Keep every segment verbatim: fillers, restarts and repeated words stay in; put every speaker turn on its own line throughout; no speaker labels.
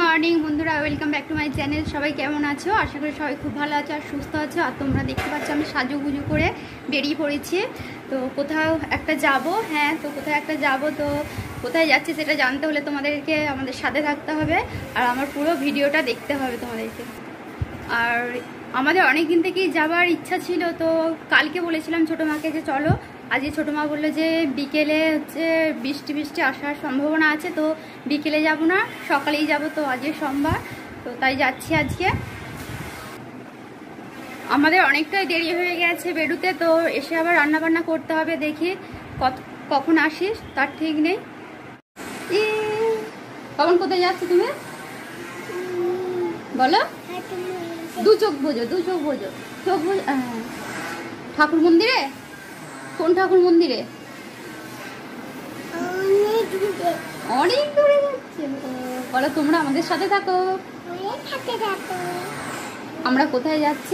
Morning বন্ধুরা, welcome back to my channel. সবাই কেমন আছো? আশা করি সবাই খুব ভালো আছো আর সুস্থ আছো। আর তোমরা দেখতে পাচ্ছ আমি সাজুগুজু করে বেরিয়ে পড়েছি। তো কোথাও একটা যাব, হ্যাঁ তো কোথাও একটা যাব। তো কোথায় যাচ্ছি সেটা জানতে হলে তোমাদেরকে আমাদের সাথে থাকতে হবে আর আমার পুরো ভিডিওটা দেখতে হবে তোমাদেরকে। আর আমাদের অনেক দিন থেকেই যাবার ইচ্ছা ছিল। তো কালকে বলেছিলাম ছোটো মাকে যে চলো, আজকে ছোটো মা বললো যে বিকেলে হচ্ছে বৃষ্টি বৃষ্টি আসার সম্ভাবনা আছে, তো বিকেলে যাব না, সকালেই যাব। তো আজকে সোমবার, তো তাই যাচ্ছি আজকে। আমাদের অনেকটাই দেরি হয়ে গেছে বেরুতে, তো এসে আবার রান্না বান্না করতে হবে। দেখি কত কখন আসিস তার ঠিক নেই। কখন কোথায় যাচ্ছ তুমি বলো? দু চোখ বোঝো, দু চোখ বোঝো, চোখ বোঝো। হ্যাঁ, ঠাকুর মন্দিরে। কোন ঠাকুর মন্দিরে? অনেক দূরে যাচ্ছে। বলো তোমরা আমাদের সাথে থাকো। আমরা কোথায় যাচ্ছি?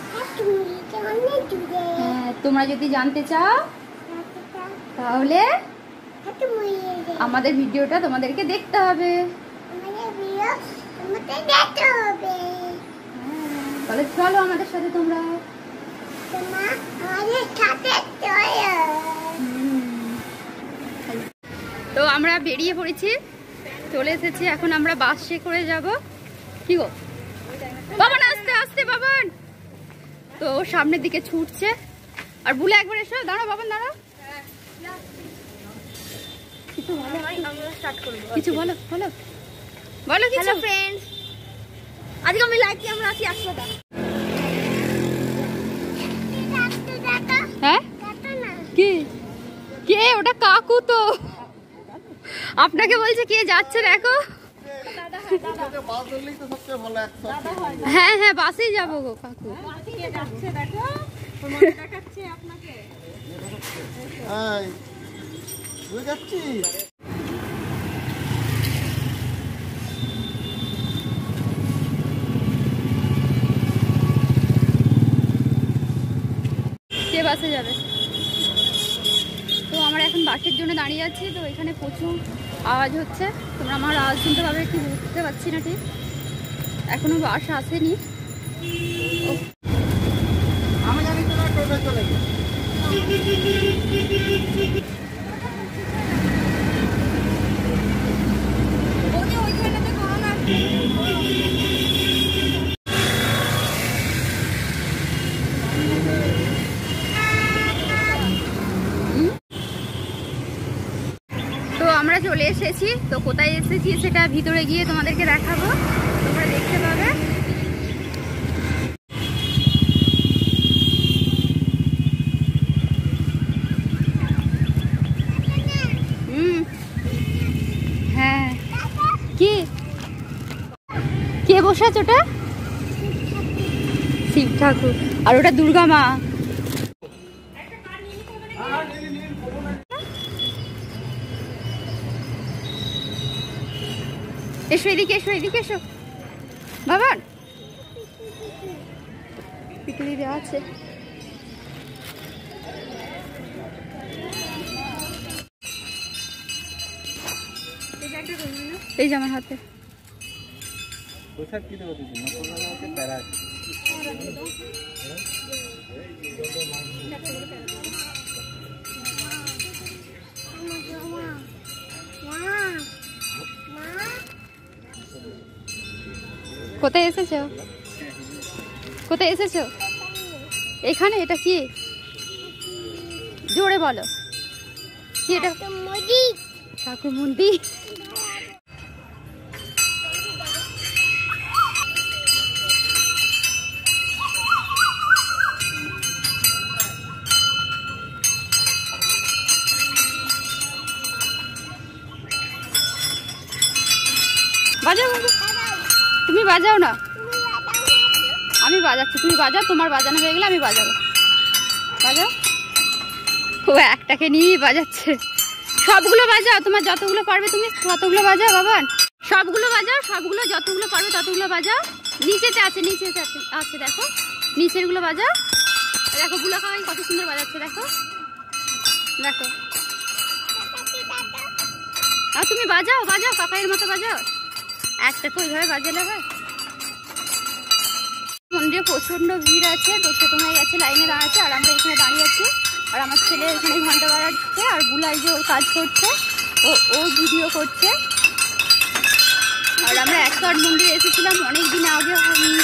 হ্যাঁ, তোমরা যদি জানতে চাও তাহলে আমাদের ভিডিওটা তোমাদেরকে দেখতে হবে। তাহলে চলো আমাদের সাথে তোমরা। তো আমরা বেরিয়ে পড়েছি, চলে এসেছি। এখন আমরা বাসে করে যাব। কি গো বাবান, আস্তে আস্তে বাবান। তো সামনের দিকে ছুটছে। আর বুলে একবার এসো, দাঁড়াও বাবান দাঁড়াও। কিছু বলো, কিছু বলো বলো বলো কিছু। ফ্রেন্ডস, আজকে আমি লাইক আমরা আছি একসাথে। হ্যাঁ কি কে ওটা? কাকু তো আপনাকে বলছে কে যাচ্ছে দেখো। হ্যাঁ হ্যাঁ বাসেই যাবো গো কাকু। কে বাসে যাবে? তো আমরা এখন বাসের জন্য দাঁড়িয়ে আছি। তো এখানে প্রচুর আওয়াজ হচ্ছে, তোমরা আমার আওয়াজ শুনতে পাবে কি বুঝতে পারছি না ঠিক। এখনো বাস আসেনি। আমরা চলে এসেছি। তো কোথায় এসেছি সেটা ভিতরে গিয়ে তোমাদেরকে দেখাবো, তোমরা দেখতে পাবে। হুম হ্যাঁ, কি কে বসে আছে? ওটা শিব ঠাকুর আর ওটা দুর্গা মা। এসো এদিকে, এসো এদিকে এসো বাবার। পিকলি দেওয়া আছে। এই যে আমার হাতে। কোথায় এসেছো? কোথায় এসেছো? এখানে। এটা কি? জোরে বলো কি এটা? ঠাকুর মন্দির। বাজাও, তুমি বাজাও না, আমি বাজাচ্ছি। তুমি বাজাও, তোমার বাজানো হয়ে গেলে আমি বাজাবো। বাজাও। ও একটাকে নিয়েই বাজাচ্ছে। সবগুলো বাজাও, তোমার যতগুলো পারবে তুমি ততগুলো বাজাও বাবান। সবগুলো বাজাও, সবগুলো যতগুলো পারবে ততগুলো বাজাও। নিচেতে আছে, নিচেতে আছে আছে দেখো, নিচের গুলো বাজাও। দেখো বুলা কাকাই কত সুন্দর বাজাচ্ছে, দেখো দেখো। আর তুমি বাজাও, বাজাও কাকাইয়ের মতো বাজাও। একটা তো ওইভাবে বাজালে হয়। মন্দিরে প্রচন্ড ভিড় আছে, তো ছোট হয়ে গেছে লাইনে দাঁড়াচ্ছে, আর আমরা এখানে দাঁড়িয়ে আছি। আর আমার ছেলে এখানে ঘন্টা বাজাচ্ছে, আর বুলাই যে ওর কাজ করছে, ও ও ভিডিও করছে। আর আমরা একবার মন্দিরে এসেছিলাম অনেক দিন আগে।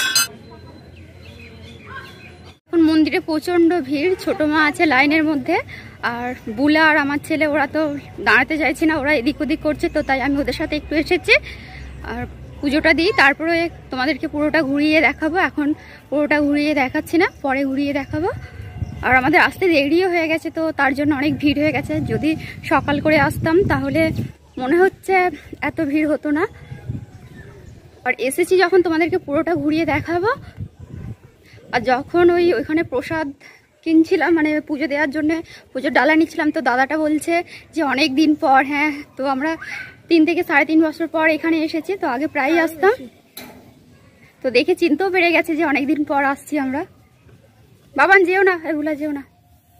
এখন মন্দিরে প্রচন্ড ভিড়, ছোট মা আছে লাইনের মধ্যে, আর বুলা আর আমার ছেলে ওরা তো দাঁড়াতে চাইছে না, ওরা এদিক ওদিক করছে, তো তাই আমি ওদের সাথে একটু এসেছি। আর পুজোটা দিই, তারপরে তোমাদেরকে পুরোটা ঘুরিয়ে দেখাবো। এখন পুরোটা ঘুরিয়ে দেখাচ্ছি না, পরে ঘুরিয়ে দেখাবো। আর আমাদের আসতে দেরিও হয়ে গেছে, তো তার জন্য অনেক ভিড় হয়ে গেছে। যদি সকাল করে আসতাম তাহলে মনে হচ্ছে এত ভিড় হতো না। আর এসেছি যখন তোমাদেরকে পুরোটা ঘুরিয়ে দেখাবো। আর যখন ওই ওইখানে প্রসাদ কিনছিলাম, মানে পুজো দেওয়ার জন্য পুজোর ডালা নিচ্ছিলাম, তো দাদাটা বলছে যে অনেক দিন পর, হ্যাঁ তো আমরা তিন থেকে সাড়ে তিন বছর পর এখানে এসেছি, তো আগে প্রায়ই আসতাম, তো দেখে চিনতেও পেরে গেছে যে অনেক দিন পর আসছি আমরা। বাবান যেও না, এগুলা যেও না।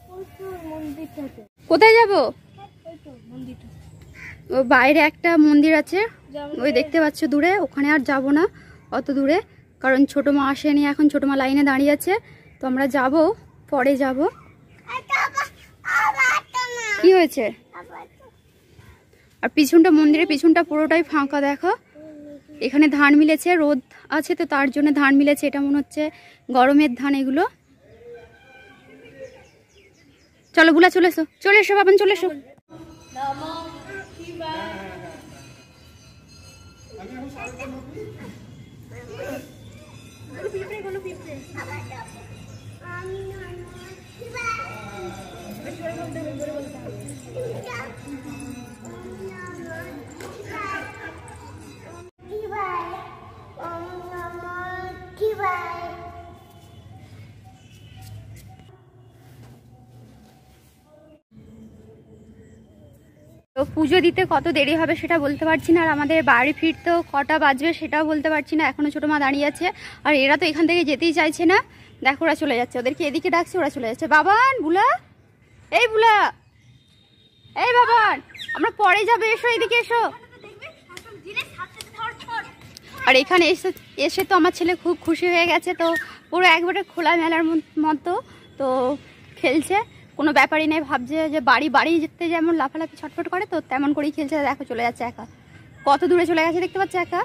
কোথায় যাবো? ও বাইরে একটা মন্দির আছে, ওই দেখতে পাচ্ছ দূরে, ওখানে আর যাব না অত দূরে, কারণ ছোট মা আসেনি এখন, ছোট মা লাইনে দাঁড়িয়ে আছে, তো আমরা যাব, পরে যাব। কি হয়েছে? আর পিছনটা, মন্দিরের পিছনটা পুরোটাই ফাঁকা, দেখো এখানে ধান মিলেছে, রোদ আছে তো তার জন্য ধান মিলেছে, এটা মনে হচ্ছে গরমের ধান এগুলো। চলো বুলা চলে এসো, চলে এসো বাবান, চলে এসো। তো পুজো দিতে কত দেরি হবে সেটা বলতে পারছি না, আর আমাদের বাড়ি ফিরতেও কটা বাজবে সেটাও বলতে পারছি না। এখনো ছোটো মা দাঁড়িয়ে আছে, আর এরা তো এখান থেকে যেতেই চাইছে না, দেখো ওরা চলে যাচ্ছে, ওদেরকে এদিকে ডাকছে ওরা চলে যাচ্ছে। বাবান, বুলা, এই বুলা, এই বাবান, আমরা পরে যাবে, এসো এদিকে এসো। আর এখানে এসে এসে তো আমার ছেলে খুব খুশি হয়ে গেছে, তো পুরো একবারে খোলা মেলার মতো, তো খেলছে, কোনো ব্যাপারই নেই, ভাবছে যে বাড়ি বাড়ি যেতে যেমন লাফালাফি ছটফট করে, তো তেমন করেই খেলছে। দেখো চলে যাচ্ছে একা, কত দূরে চলে গেছে দেখতে পাচ্ছে একা।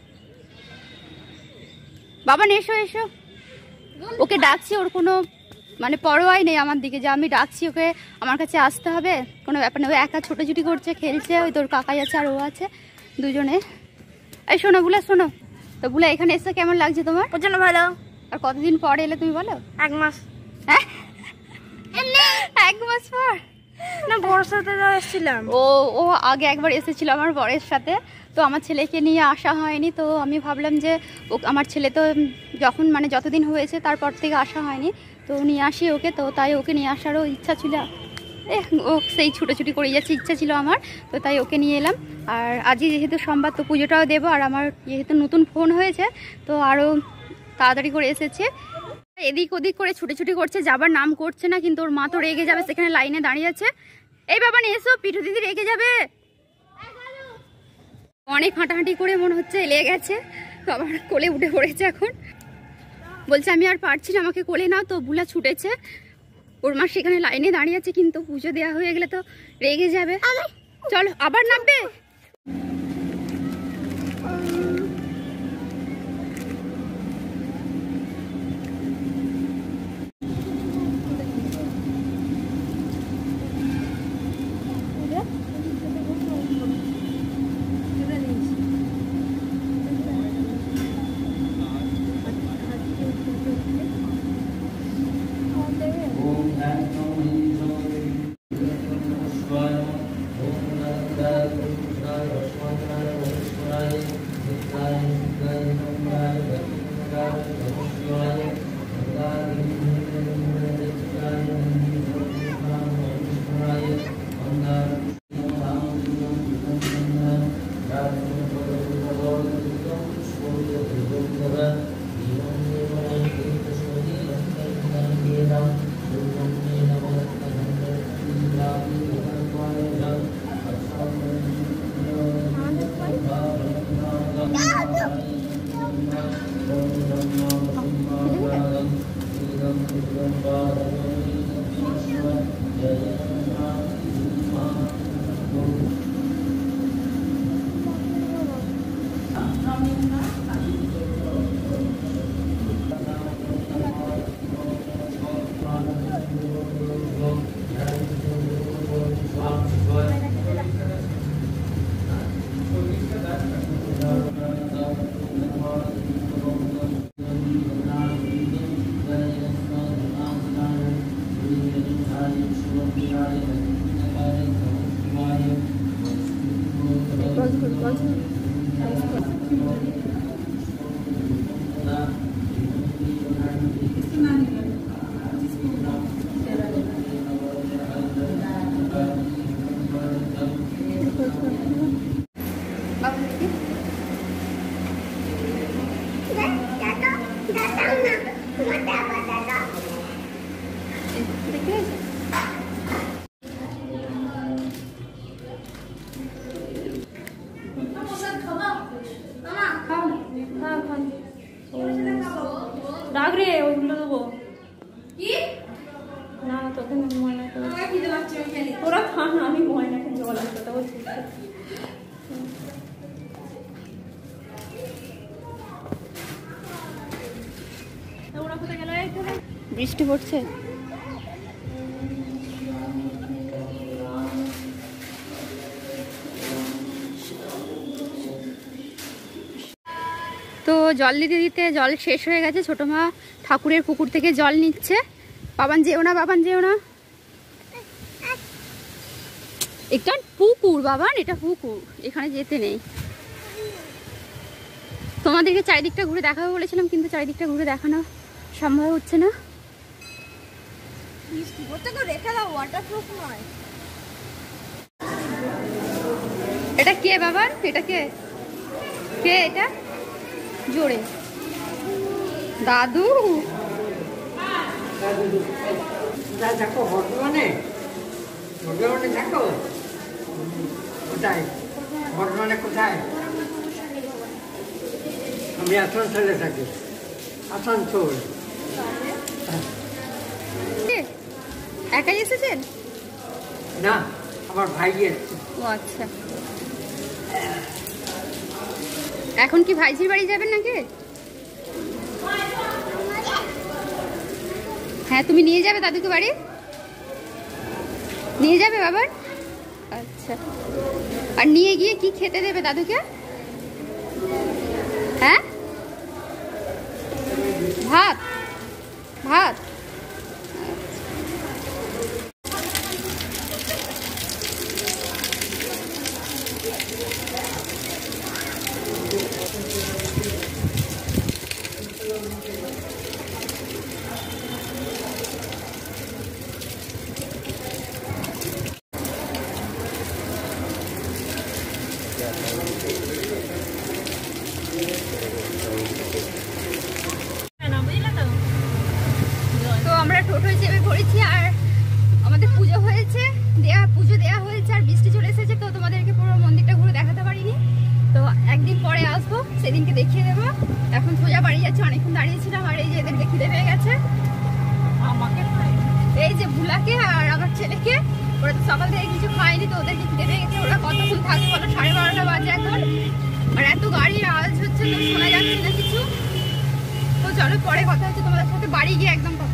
বাবা এসো এসো, ওকে ডাকছি, ওর কোনো মানে পরোয়াই নেই আমার দিকে, যে আমি ডাকছি ওকে আমার কাছে আসতে হবে, কোনো ব্যাপার নেই, ও একা ছোটাছুটি করছে, খেলছে, ওই তোর কাকাই আছে আর ও আছে দুজনে। এই শোনো বুলা, শোনো তো বুলা, এখানে এসে কেমন লাগছে তোমার? ওর জন্য ভালো। আর কতদিন পর এলে তুমি বলো? এক মাস। হ্যাঁ এক মাস পর না, বরের সাথে এসেছিলাম। ও ও আগে একবার এসেছিল আমার বরের সাথে, তো আমার ছেলেকে নিয়ে আসা হয়নি, তো আমি ভাবলাম যে ও আমার ছেলে তো যখন মানে যতদিন হয়েছে তারপর থেকে আসা হয়নি, তো নিয়ে আসি ওকে, তো তাই ওকে নিয়ে আসারও ইচ্ছা ছিল, ও সেই ছুটোছুটি করে যাচ্ছে ইচ্ছা ছিল আমার, তো তাই ওকে নিয়ে এলাম। আর আজই যেহেতু সোমবার, তো পুজোটাও দেবো, আর আমার যেহেতু নতুন ফোন হয়েছে তো আরও তাড়াতাড়ি করে এসেছে। এদিক ওদিক করে ছুটোছুটি করছে, যাবার নাম করছে না, কিন্তু ওর মা তো রেগে যাবে, সেখানে লাইনে দাঁড়িয়ে আছে। এই বাবা এসো, পিঠু দিদি রেগে যাবে। অনেক হাঁটাহাঁটি করে মনে হচ্ছে লেগে গেছে, তো আবার কোলে উঠে পড়েছে, এখন বলছে আমি আর পারছি না, আমাকে কোলে নাও, তো বুলা ছুটেছে, ওর মা সেখানে লাইনে দাঁড়িয়ে আছে, কিন্তু পুজো দেওয়া হয়ে গেলে তো রেগে যাবে। চলো আবার নামবে। রাগ রে ওইগুলো দেবো কি না তোকে ময়না তোরা খা না, আমি ময়নাকে জল আনতে বলছি। বৃষ্টি পড়ছে। তো জল দিতে দিতে জল শেষ হয়ে গেছে। ছোট মা ঠাকুরের পুকুর থেকে জল নিচ্ছে। বাবান যেও না, বাবান যেও না, একটা পুকুর বাবান, এটা পুকুর, এখানে যেতে নেই। তোমাদেরকে চারিদিকটা ঘুরে দেখাবো বলেছিলাম, কিন্তু চারিদিকটা ঘুরে দেখানো সম্ভব হচ্ছে না। এটা কে বাবান? এটা কে কে এটা? জোরে দাদু।
দেখো বর্তমানে বর্তমানে দেখো কোথায়, বর্তমানে কোথায়? আমি আসানসোলে থাকি, আসানসোল।
একাই এসেছেন?
না, আমার ভাই এসেছে।
ও আচ্ছা, এখন কি ভাইজির বাড়ি যাবেন নাকি? হ্যাঁ, তুমি নিয়ে যাবে দাদুকে বাড়ি? নিয়ে যাবে বাবার? আচ্ছা, আর নিয়ে গিয়ে কি খেতে দেবে দাদুকে? হ্যাঁ, ভাত ভাত তো আমরা টোটোয় চেপে পড়েছি, আর আমাদের পুজো হয়েছে, দেয়া পুজো দেওয়া হয়েছে, আর বৃষ্টি চলে এসেছে। তো তোমাদেরকে পুরো মন্দিরটা ঘুরে দেখাতে পারিনি, তো একদিন পরে আসবো, সেদিনকে দেখিয়ে দেবো। এখন সোজা বাড়ি যাচ্ছে, অনেকক্ষণ দাঁড়িয়েছিলাম। আর এই যে এদের খিদে পেয়ে গেছে, আমাকে এই যে ভুলাকে আর আমার ছেলেকে, ওরা তো সকাল থেকে কিছু খায়নি, তো ওদেরকে খিদে পেয়ে গেছে। ওরা কতক্ষণ থাকবে বলো? সাড়ে বারোটা বাজে এখন, আর এত গাড়ির আওয়াজ হচ্ছে, তো শোনা যাচ্ছে না কিছু। তো চলো পরে কথা হচ্ছে তোমাদের সাথে, বাড়ি গিয়ে একদম কথা